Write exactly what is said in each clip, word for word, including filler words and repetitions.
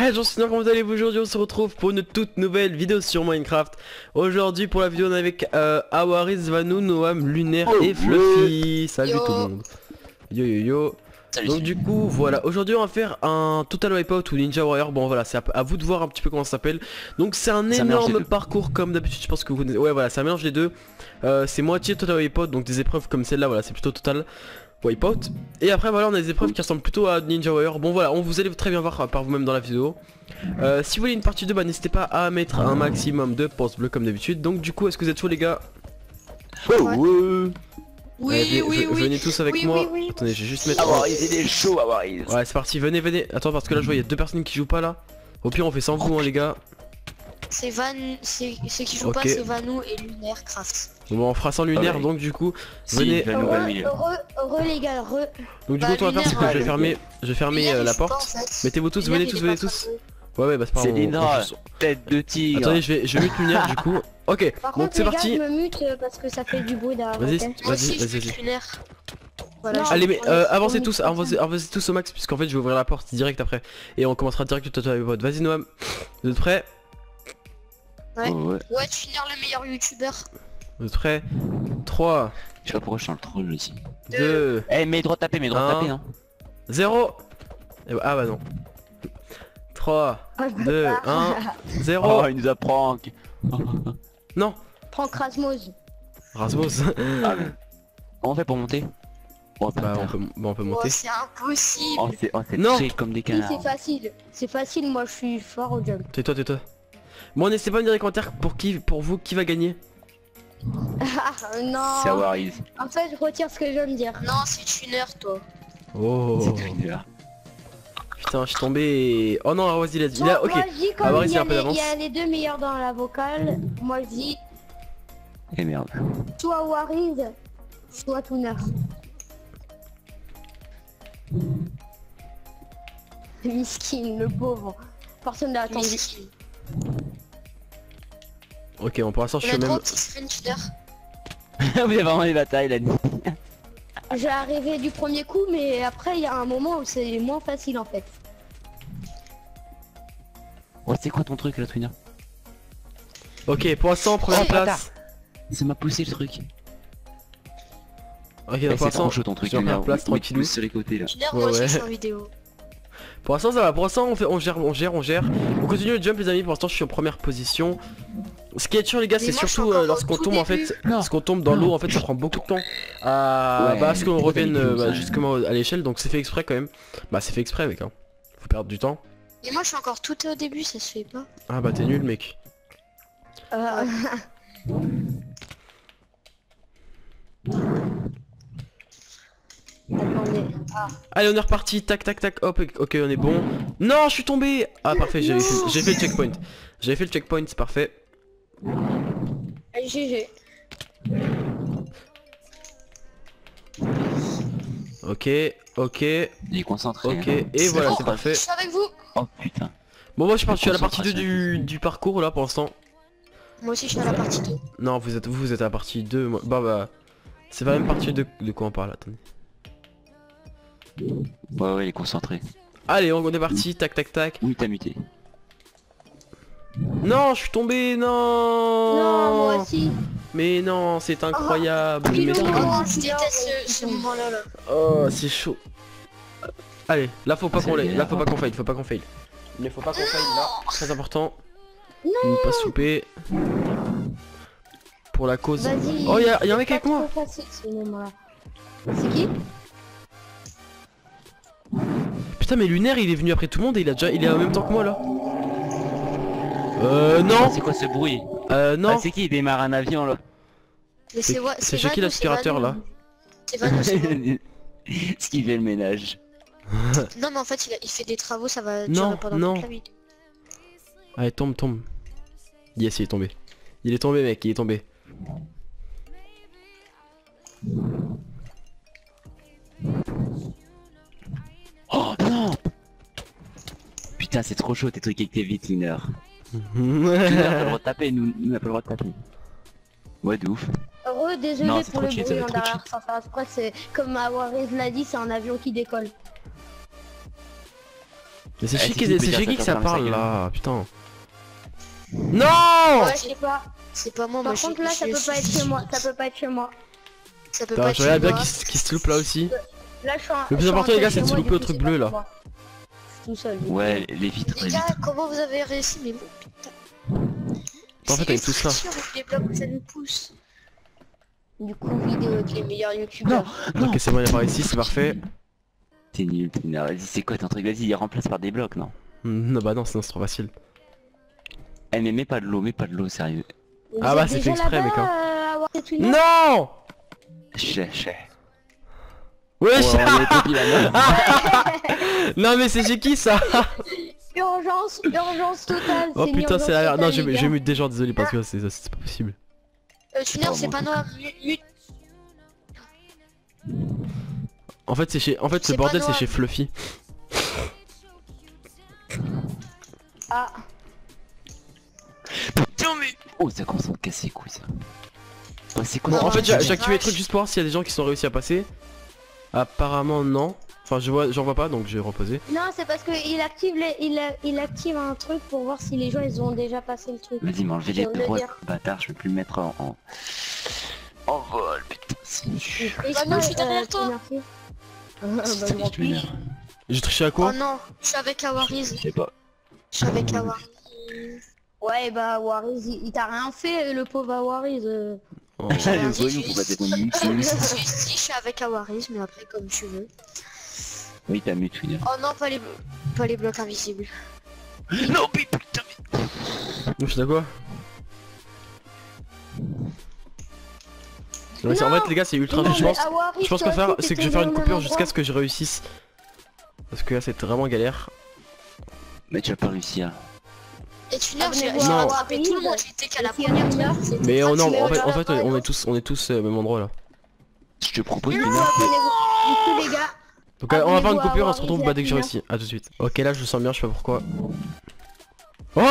Yeah, j'en suis sûr, comment vous allez-vous aujourd'hui? On se retrouve pour une toute nouvelle vidéo sur Minecraft. Aujourd'hui pour la vidéo on est avec euh, Awaris, Vanou, Noam, Lunaire oh, et Fluffy. ouais. Salut Yo. tout le monde. Yo yo yo. Salut, Donc salut. du coup voilà, aujourd'hui on va faire un Total Wipeout ou Ninja Warrior. Bon voilà, c'est à, à vous de voir un petit peu comment ça s'appelle. Donc c'est un Ça mélange les énorme deux. parcours comme d'habitude, je pense que vous connaissez. Ouais voilà, ça mélange les deux. euh, C'est moitié Total Wipeout, donc des épreuves comme celle-là, voilà, c'est plutôt Total Wipeout. Et après voilà, on a des épreuves qui ressemblent plutôt à Ninja Warrior. Bon voilà, on vous allez très bien voir par vous-même dans la vidéo. euh, Si vous voulez une partie deux, bah n'hésitez pas à mettre un maximum de pouces bleus comme d'habitude. Donc du coup, est-ce que vous êtes chaud les gars? Oh, Ouais. ouais. Oui, Allez, oui, ve- oui. venez tous avec Oui, moi. oui, oui. Attendez, je vais juste mettre... Avoir il est chaud, avoir il. Ouais c'est parti, venez venez. Attends parce que là je vois il y a deux personnes qui jouent pas là. Au pire on fait sans vous hein les gars. C'est Van, c'est ceux qui jouent Ok. pas, c'est Vanou et Lunaire Craft. Bon bah, on fera sans lunaire Ouais. donc du coup Si, venez. va nous Heureux, ramener. heureux, heureux les gars, heureux. Donc du Bah, coup on va faire c'est que lunaire, je vais ouais. fermer, je vais fermer Lunaire, euh, il la joue pas, porte. en fait. Mettez-vous tous, Lunaire, venez il tous, est venez pas tous. favori. Ouais ouais bah c'est pas C'est on- Lindra, on- tête de tigre. Attendez je vais, je vais mute lunaire du coup. Ok Par donc contre c'est les parti. gars, je me mute euh, parce que ça fait du bruit derrière. Vas-y, ok Moi vas-y aussi, je vas-y suis vas-y. Lunaire. Voilà, Non. je- Allez mais on euh, est- avancez on est tous, tous avancez, ensemble. avancez tous au max puisqu'en fait je vais ouvrir la porte direct après. Et on commencera direct le Total Wipeout. Vas-y Noam, vous êtes prêts? Ouais. Oh, ouais. Ouais, tu Lunaire le meilleur youtubeur. Vous êtes prêts? Trois, Je sais pas pourquoi je suis le troll ici. deux, Eh, mais droit taper, mais droit Un. taper, non. zéro. Et bah- Ah bah non. Trois, Ah, deux, un, zéro. Oh, il nous a prank. Non. Prends Krasmos. Rasmus. Ah, mais- Comment on fait pour monter? Oh, Bah on bâtard. peut, bah, on peut Oh, monter. c'est impossible. Oh, c'est oh, c'est Non. très comme des Si, c'est canards. facile. C'est facile, moi je suis fort au jump. Tais-toi, tais-toi. Bon n'hésitez pas à me dire dans les commentaires pour qui, pour vous, qui va gagner. Ah C'est non. avoir il. En fait, je retire ce que je viens de dire. Non, c'est Tuner, toi. Oh. C'est Twinner. Putain, je suis tombé. Oh non, vas-y, il a dit. Il a... Moi, Ok. moi, je dis Ah, bah, comme vas-y, il y, a un peu les- d'avance. il y a les deux meilleurs dans la vocale, moi je dis Eh merde. soit Waris, soit Tuner. Miskin, le pauvre. Personne l'a attendu. Miskin. Ok, bon pour l'instant je On a suis trop même. de petits screens Tuner. Vous avez vraiment les batailles là. J'ai arrivé du premier coup, mais après il y a un moment où c'est moins facile en fait. Oh, c'est quoi ton truc là, Twinner? Ok, pour l'instant, première Oh, place. Ça m'a poussé le truc. Ok, Eh, pour c'est l'instant, trop chaud ton truc. je suis en première Twinner. place, Oui, tranquillou. pousse sur les côtés là. Tuner, Ouais, moi aussi, ouais. je suis en vidéo. Pour l'instant ça va, pour l'instant on, fait, on gère, on gère, on gère. On continue le jump les amis, pour l'instant je suis en première position. Ce qui est chiant les gars, Mais c'est moi, je suis surtout encore euh, au lorsqu'on tout tombe en fait, début. lorsqu'on tombe dans l'eau en fait ça prend beaucoup de temps à, Ouais, bah, à ce qu'on mais revienne c'est euh, bah, ça. justement à l'échelle, donc c'est fait exprès quand même. Bah c'est fait exprès mec hein. Faut perdre du temps. Et moi, je suis encore tout au début, ça se fait pas. Ah bah t'es nul mec. Euh, Attendez. Allez on est reparti, tac tac tac, hop, ok on est bon. Non je suis tombé. Ah parfait, j'ai fait, j'ai fait le checkpoint. J'ai fait le checkpoint, c'est parfait. Allez, G G. Ok, ok, Il est concentré. ok, hein. et voilà bon. c'est parfait. Je suis avec vous. Oh putain. Bon moi je, pars, je suis à la partie deux du, du parcours là pour l'instant. Moi aussi, je suis à la partie deux. Non vous êtes vous, vous êtes à la partie deux, moi... bah bah... C'est pas la même partie de, de quoi on parle, attendez. Ouais, ouais, il est concentré. Allez on est parti, tac tac tac. Oui, t'as muté. Non je suis tombé, non. Non, moi aussi. Mais non c'est incroyable. Ah, mais... Pilou. Oh, je Oh, déteste putain, ce, ce ouais. moment-là. Là. Oh c'est chaud. Allez là faut pas Ah, qu'on c'est l'ait, là galère, faut pas hein. qu'on faille, faut pas qu'on faille. Il ne faut pas qu'on faille là, très important. Non. Ne pas souper. Pour la cause. Vas-y. Oh y'a y a un mec C'est avec pas moi. trop facile, ce moment-là. C'est qui? Putain mais Lunaire il est venu après tout le monde et il a déjà il est en même temps que moi là. Euh non. Ah, c'est quoi ce bruit? Euh Ah, non. c'est qui il démarre un avion là? Mais C'est- Wa- c'est chez qui Vanou, l'aspirateur, c'est là Vanou. C'est Vanou, c'est Vanou. Ce qui fait le ménage. Non, mais en fait, il, a- il fait des travaux, ça va Non, durer pendant non. toute la vidéo. Allez tombe tombe. Yes il est tombé. Il est tombé mec, il est tombé. Oh non! Putain, c'est trop chaud tes trucs avec tes vies, Twinner. Twinner a pas le droit de taper, nous, nous on a pas le droit de taper. Ouais, de ouf. Heureux, désolé Non, c'est pour trop le cheat, ça bruit va en être trop derrière. Sans faire exprès, c'est comme Awaris l'a dit, c'est un avion qui décolle. Mais c'est Eh, chez c'est qui, qui c'est peut dire chez ça qui que sur ça Ferme sa parle gueule. là, putain. Non. Ouais, Je sais pas. c'est pas moi, Par moi contre je- là ça je peut pas être suis- chez moi, ça peut pas être chez moi. Ça peut Putain, pas être je chez regarde bien moi. qu'il se qu'il se loupe là aussi. Là je suis en... Le plus je suis important, les rentré gars, c'est chez de se moi, louper du au coup, truc c'est bleu, pas là. moi. Je suis tout seul. du coup. Ouais, les vitres, Les les gars, vitres. comment vous avez réussi? Mais bon, putain. En fait, avec tout ça. C'est les blocs, ça nous pousse. Du coup vidéo avec les meilleurs youtubeurs. Ok, c'est bon, il apparaît ici, c'est parfait. T'es nul, t'es nul. Vas-y, c'est quoi ton truc? Vas-y, il remplace par des blocs, non? Hmm, Non bah non, sinon c'est trop facile. Eh mais mets pas de l'eau, mets pas de l'eau, sérieux. Vous Ah bah, êtes c'est déjà fait exprès, là-bas, mec, hein. euh, à voir cette une heure Non. Chais, chais. Wesh. Ouais, on est topi là, non. Non mais c'est chez qui ça? Urgence, urgence totale. Oh une putain, urgence c'est la... Non, totale, j'ai les j'ai gars. mute des gens, désolé, parce que c'est c'est pas possible. Euh, Tuner, Oh, c'est mon pas noir. Mute. En fait, c'est chez... En fait, ce C'est pas bordel, c'est noir. chez Fluffy. Ah, Putain, mais... Oh, ça commence à me casser les couilles, ça. Oh, c'est quoi Bon, ça? en fait, j'ai j'ai- j'ai activé les trucs juste pour voir s'il y a des gens qui sont réussi à passer. Apparemment, non. Enfin, je vois, j'en vois pas, donc j'ai reposé. non, c'est parce que il active les, il, a- il active un truc pour voir si les gens ils ont déjà passé le truc. Vas-y, m'enlevez Je les viens de le droits, dire. bâtard, je vais plus le mettre en... En, en vol, putain, c'est dur. Et Bah non, je suis derrière toi. Merci. Ah, bah, je C'est m'en triste, prie. m'énerve. J'ai triché à Oh quoi? non, je suis avec Awariz. Je sais pas. Je suis avec Awariz. Ouais, bah Wariz, il, il t'a rien fait, le pauvre Wariz. euh. Oh. Le voyou, faut pas dire mon Si, si, je suis avec Awariz, mais après, comme tu veux. Oui, t'as mute, Winner. Oh non, pas les, pas les blocs invisibles. Non, mais putain, mais... Je suis d'accord. Non, mais c'est- en fait les gars c'est ultra Non, je mais pense, à Wariz, je pense toi qu'on va faire aussi, c'est que je vais t'étais faire une au même coupure jusqu'à endroit. ce que je réussisse. Parce que là c'est vraiment galère. Mais tu vas pas réussir. Et Tuner, j'ai Abonnez-vous j'ai à rattrapé tout le monde. Wariz. J'étais qu'à la Et s'il y première en a une tour. C'était Mais pas on, non, Tuner, en fait, genre, en fait ouais. on est tous on est tous euh, au même endroit là. Je te propose, Du coup, Winner, que... abonnez-vous. Du coup, les gars, Donc euh, on va faire une Abonnez-vous à coupure, on se Wariz retrouve et bah, à dès que j'ai Tina. réussi. A tout de suite. Ok là je le sens bien, je sais pas pourquoi. Oh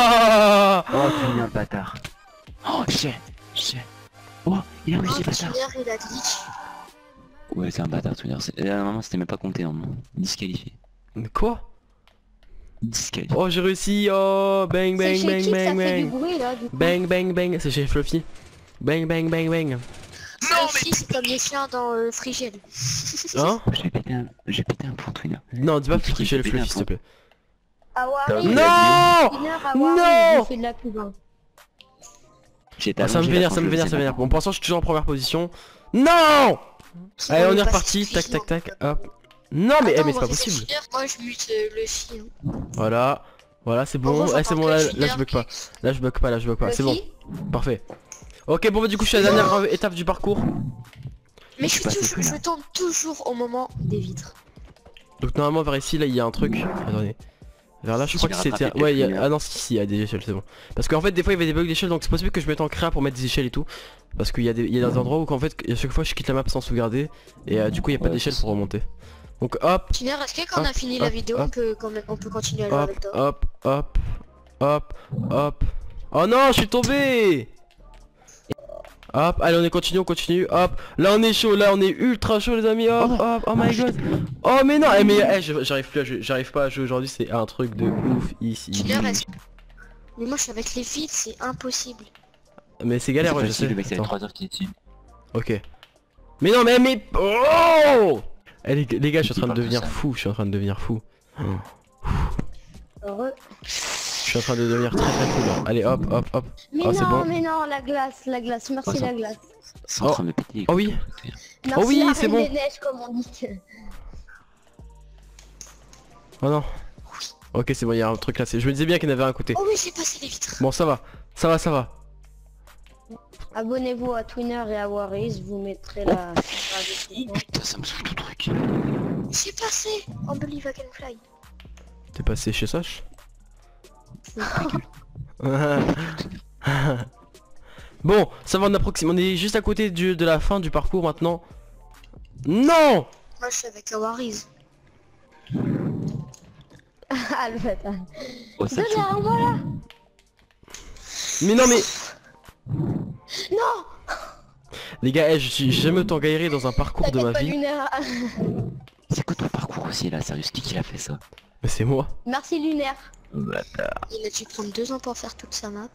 Oh, Winner, bâtard. Oh, chais, chais. Oh, il a Oh, réussi, bâtard. Tuner, il a glitch. Ouais, c'est un bâtard, Winner. Là, normalement, c'était même pas compté, non. Disqualifié. Mais quoi? Disqualifié. Oh j'ai réussi. Oh bang c'est bang chez bang qui que ça bang fait du bang. bruit là, du coup. Bang bang bang, c'est chez Fluffy. Bang bang bang bang. Fluffy, c'est comme les chiens dans euh, Frigel. Hein? J'ai pété un... J'ai pété un plomb, Winner. Non dis pas Fluffy, chez le j'ai Fluffy pété s'il te plaît. À Wariz, Non Winner, à Non Wariz, il fait de la pub. hein. J'étais Ah, ça me allongé, vénère, là, ça me quand je vénère, faisais ça me vénère. ma- Bon, pour l'instant, je suis toujours en première position. Non! Allez, on est passe reparti. Tac, suffisant. tac, tac. Hop. Non, mais, eh, Attends, mais on c'est va pas laisser possible. Tuner, moi je mute euh, le fil. Voilà. Voilà, c'est En bon. gros, Eh, c'est j'entends bon, que là, Tuner, là, je bug pas. Là, je bug pas, là, je bug pas. Le C'est bon. qui Parfait. Ok, bon, bah, du coup, je suis à la dernière euh, étape du parcours. Mais je, Je suis passe toujours, plus, là. je tombe toujours au moment des vitres. Donc, normalement, vers ici, là, il y a un truc. Attendez. Vers là, je Je crois vais que c'était. rattraper Ouais, il y a... quelques Ah non, si, si, il y a des échelles, c'est bon. Parce qu'en fait, des fois, il y avait des bugs d'échelle, donc c'est possible que je mette en créa pour mettre des échelles et tout. Parce qu'il y a des, il y a des endroits où, qu'en fait, à chaque fois, je quitte la map sans sauvegarder. Et euh, du coup, il n'y a pas Ouais, d'échelle c'est pour remonter. Donc, hop. Tuner, est-ce que quand on a Hop, fini la hop, vidéo, hop. on peut, quand même, on peut continuer à jouer Hop, avec toi? hop, hop, hop, hop. Oh non, je suis tombé. Hop, allez, on est continue, on continue. Hop, là on est chaud, là on est ultra chaud les amis. Hop, hop, oh my god. Oh mais non, eh, mais eh, je- j'arrive plus à jouer, j'arrive pas à jouer aujourd'hui, c'est un truc de ouf ici. Tuner, est-ce que... Mais moi je suis avec les vitres, c'est impossible. Mais c'est galère, C'est ouais, je facile, sais. le mec, ça fait Attends. trois heures qu'il est dessus. Ok. Mais non, mais mais oh eh, les, les gars, je suis en train de Il parle de devenir ça. fou, je suis en train de devenir fou. Heureux. Je suis en train de devenir très très fou là. Allez, hop, hop, hop. Mais Oh, c'est non, bon. mais non, la glace, la glace, merci Oh, ça- la glace. C'est en Oh. train de péter. Oh oui. Merci oui, la c'est Reine bon. des Neiges, comme on dit. Oh non. Ok, c'est bon, il y a un truc là. c'est- Je me disais bien qu'il y en avait un à côté. Oh oui, j'ai passé les vitres. Bon, ça va, ça va, ça va. Abonnez-vous à Twinner et à Wariz, vous mettrez la... la Oh description. putain, ça me saoule ton truc. J'ai passé Unbelieve I Can Fly. T'es passé chez Soch? Bon, ça va, on approxime, on est juste à côté du, de la fin du parcours maintenant. Non! Moi je suis avec Awariz. Ah le bâtard. Oh, ça me saoule. Derrière moi là. Mais non mais... Non. Les gars, eh, je suis jamais autant galéré dans un parcours de ma T'inquiète pas, vie. Lunaire. C'est quoi ton parcours aussi là, sérieux? C'est qui qui a fait ça? Mais c'est moi. Merci Lunaire. Bâtard. Il a dû prendre deux ans pour faire toute sa map.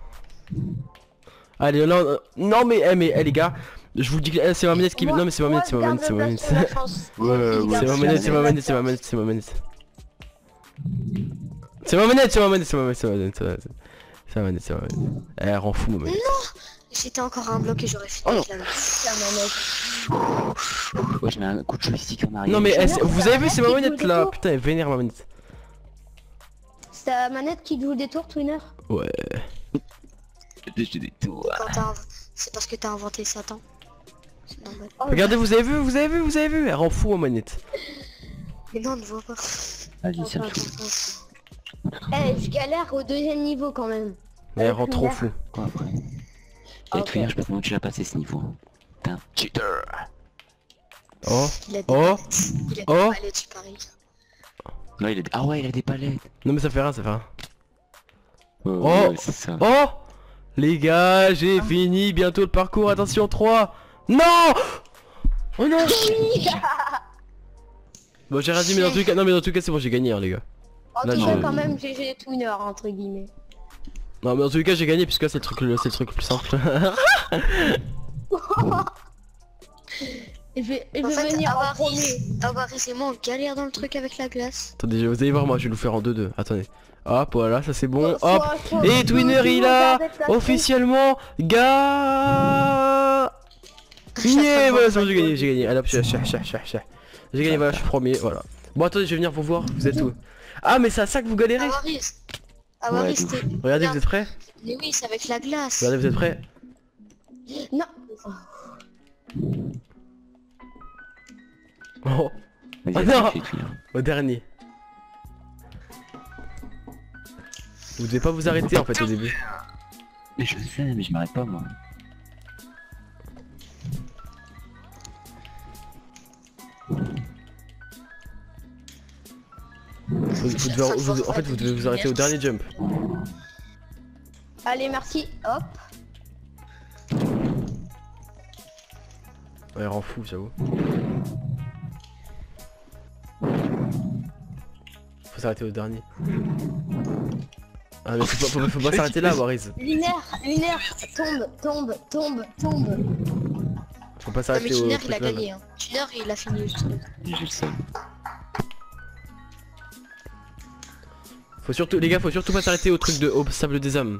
Allez, non, non, non mais, eh, mais eh, les gars, je vous dis que eh, c'est ma manette qui... Moi- Non mais c'est ma manette, c'est ma moi, manette, c'est ma garde manette. la chance. Ouais, ouais, C'est ma ouais. manette, c'est ma manette, c'est ma manette, c'est ma manette. C'est ma manette, c'est ma manette, c'est ma manette, c'est ma manette, c'est ma manette. C'est ma manette, c'est ma manette. Eh, elle rend fou ma manette. J'étais encore un bloc et j'aurais fini Oh non. avec la map. C'est un manette. Ouais, j'avais un coup de joystick en arrière. Non mais eh, c'est- Non, vous c'est avez la vu, c'est ma manette qui manette joue là. des tours. Putain, elle vénère ma manette. C'est ta manette qui joue des tours, Twinner. Ouais. J'ai des tours. Quand t'as inv- C'est parce que t'as inventé Satan. C'est normal. Oh, Regardez, vous avez vu, vous avez vu, vous avez vu. Elle rend fou ma manette. Mais non, on ne voit pas. Vas-y, ça Attends, me fout. attends, attends. Eh, je galère au deuxième niveau quand même. Elle Avec rend trop Lunaire. fou. Quoi après Ah, Et ok. Twinner, je sais pas comment tu l'as passé ce niveau. T'es un cheater. Oh. Il a des Oh. palettes. Il a des Oh. palettes, je parie. Non, il a... Ah ouais, il a des palettes. Non mais ça fait rien, ça fait rien. Ouais, Oh. ouais, c'est ça. Oh les gars, j'ai fini bientôt le parcours, attention, trois. Non. Oh non. Bon j'ai rien dit mais dans tout cas, non mais dans tout cas c'est bon, j'ai gagné hein, les gars. En Là, tout cas, je- quand même, G G Twinner, entre guillemets. Non mais dans tous les cas j'ai gagné puisque c'est le truc le c'est le truc le plus simple. Et je vais, et je En vais fait, venir en Avaris, premier. Avaris et moi on galère dans le truc avec la glace. Attendez, vous allez voir moi je vais le faire en deux deux. Attendez. Hop voilà, ça c'est bon. Soit- Hop. soit- Et Twinner tout le il monde a avec la officiellement gars. Yeah, voilà, c'est bon, j'ai gagné, j'ai gagné. Allez hop, j'ai j'ai- j'ai- j'ai- j'ai- j'ai gagné, voilà, je suis premier, voilà. Bon attendez, je vais venir vous voir, vous êtes où? Ah mais c'est à ça que vous galérez? Avaris. Avaris, Ouais, t'es... Regardez, vous êtes prêts? Mais oui, c'est avec la glace. Regardez, vous êtes prêts? Non. Oh, Vas-y, Ah vas-y, non. fais Twinner. au dernier. Vous devez pas vous arrêter en fait au début. Mais je sais, mais je m'arrête pas moi. Vous, vous devez, vous- en fait vous devez vous arrêter au dernier jump. Allez, merci. Hop. Ouais, rend fou, j'avoue. Faut s'arrêter au dernier. Ah mais faut pas, faut, faut pas s'arrêter là, Waris. Lunaire, lunaire, tombe, tombe, tombe, tombe. Faut pas Non, mais s'arrêter au Tuner il a truc là. gagné. Hein. Tuner il a fini le truc. J'ai le seum. Faut surtout, les gars, faut surtout pas s'arrêter au truc de au sable des âmes.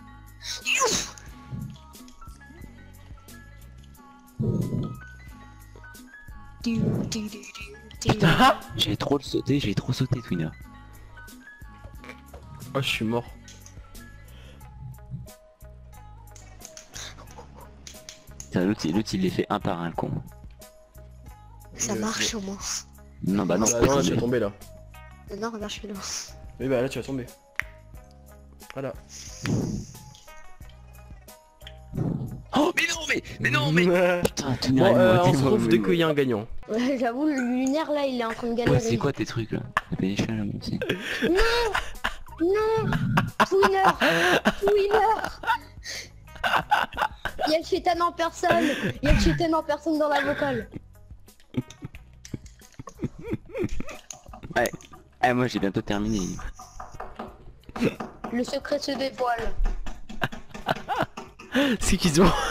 Du, du, du, du, du. J'ai trop le sauté, j'ai trop sauté Twinner. Oh, je suis mort. Putain, L'autre il l'autre, il les fait un par un le con. Ça marche au moins. Non bah non, Ah faut non, là, tu tomber. vas tomber là. Non, regarde, je suis là. Oui bah là tu vas tomber. Voilà. Oh mais non mais mais non mais Bon, putain Twinner euh, il on se retrouve dès qu'il y a un gagnant. Ouais, j'avoue, le lunaire là, il est en train de galérer. Ouais c'est quoi tes trucs là? T'as payé cher là moi aussi. Non, Twinner, Twinner. Il y a le chétan en personne. Il y a le chétan en personne dans la vocale. Ouais. Ah moi j'ai bientôt terminé. Le secret se dévoile. C'est qu'ils ont.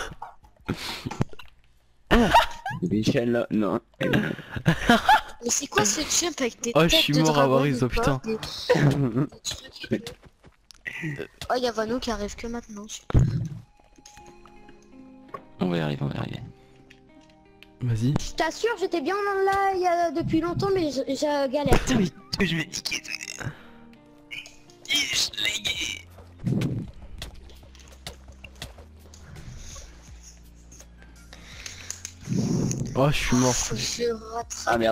Des chaînes là, non. Mais c'est quoi ce jump avec des Oh, je têtes suis de mort à dragon, Waris, des oh, putain. porcs, des- des trucs et tout. Oh, il y a Vano qui arrive que maintenant. On va y arriver, on va y arriver. Vas-y. Je t'assure, j'étais bien là il y a depuis longtemps, mais je, je galère. Putain mais je vais niquer. Je l'ai gagné. Oh, je suis mort. Faut que je rattrape. Ah merde.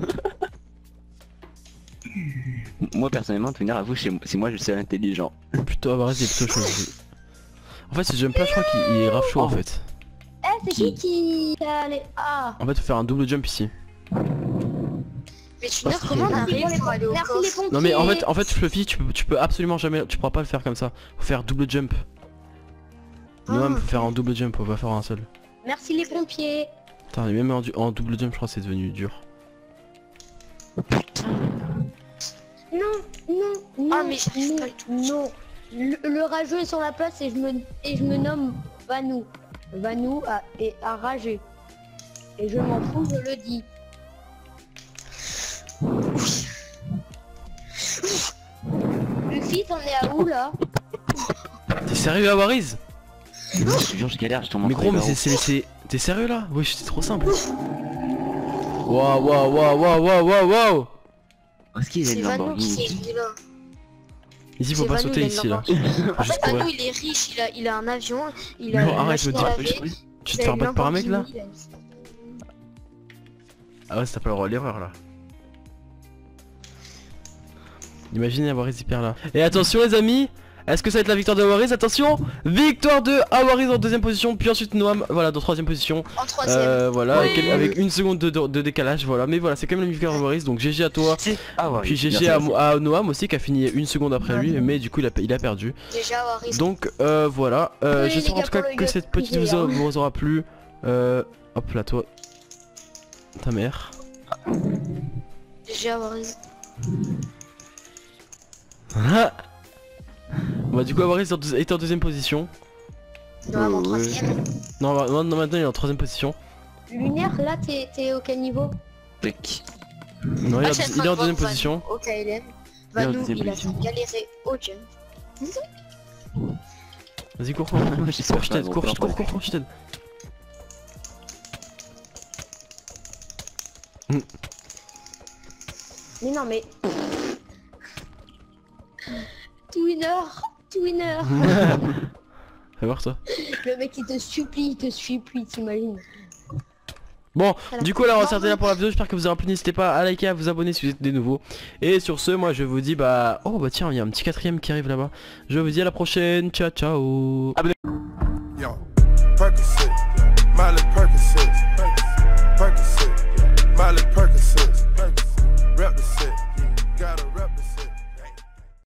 Moi personnellement, Twinner avoue, c'est c'est moi le seul intelligent. Plutôt avoir c'est plutôt chaud. En fait ce jump là je crois qu'il il est grave chaud en fait. Eh, c'est qui qui est allé? Ah. En fait faut faire un double jump ici. Mais Tuner, Parce comment on que- arrive pour aller au Merci les coffre pompiers. Non mais en fait en fait Fluffy tu peux, tu peux absolument jamais, tu pourras pas le faire comme ça. Faut faire double jump. Minimum Ah. faut faire un double jump, faut pas faire un seul. Merci les pompiers. Putain et même en, du- en double jump je crois que c'est devenu dur. Ah, mais j'arrive non, pas du tout. non. Le, le rageux est sur la place et je me et je me nomme Vanou. Vanou a, est à rager. Et je m'en fous, je le dis. Luffy, t'en es à où là? T'es sérieux Awariz? Je te jure, je galère, je tombe en Mais gros mais c'est... c'est- c'est- T'es sérieux là? Oui c'était trop simple. Waouh waouh waouh waouh waouh waouh waouh. Où est-ce qu'il est C'est le Vanou qui Lamborghini? est là. Ici faut C'est pas Vanou, sauter il a ici une là. Lamborghini. En Juste fait, Vanou, courir. il est riche, il a, il a un avion, il a Non, une arrête, machine me à dis- laver. Tu il te a fais une battre par un mec là? Lamborghini, il a une- Ah ouais, c'est pas le droit à l'erreur là. Imaginez Awariz hyper là. Et attention les amis, est-ce que ça va être la victoire de Awariz? Attention, victoire de Awariz en deuxième position, puis ensuite Noam, voilà, dans troisième position. En troisième. Euh, voilà, Oui. avec, avec une seconde de, de- de décalage, voilà. Mais voilà, c'est quand même la victoire de Awariz, donc G G à toi. C'est- Ah ouais. Puis G merci, G à, merci. à Noam aussi qui a fini une seconde après Ouais. lui, mais du coup il a, il a perdu. Déjà, Waris. Donc euh, voilà, euh, Oui, j'espère les en gars, tout cas pour le que gars cette petite privé, vidéo hein. vous aura plu. Euh, hop là toi, ta mère. Déjà, Waris. Bah du coup Awariz est en deux- est en deuxième position. Non, en Ouais. troisième. Non, bah, non, non, maintenant il est en troisième position. Lunaire, là, t'es t'es au quel niveau? Tac. Non, il, est en- Ah, il est en deuxième position. Au K L M. Il est en Vanou, deuxième il a position. galéré au jump. Vas-y cours, cours, J'espère cours, je pas, t'aide, gros, cours, peur, cours, peur. cours, cours, je t'aide. Mais non, mais... Twinner, Twinner. Fais voir toi. Le mec il te supplie, il te supplie, t'imagines. Bon, Alors, du coup là on va non, s'arrêter là pour la vidéo, j'espère que vous aurez plu, n'hésitez pas à liker, à vous abonner si vous êtes des nouveaux. Et sur ce, moi je vous dis bah... Oh bah tiens, il y a un petit quatrième qui arrive là-bas. Je vous dis à la prochaine, ciao ciao. Abonnez-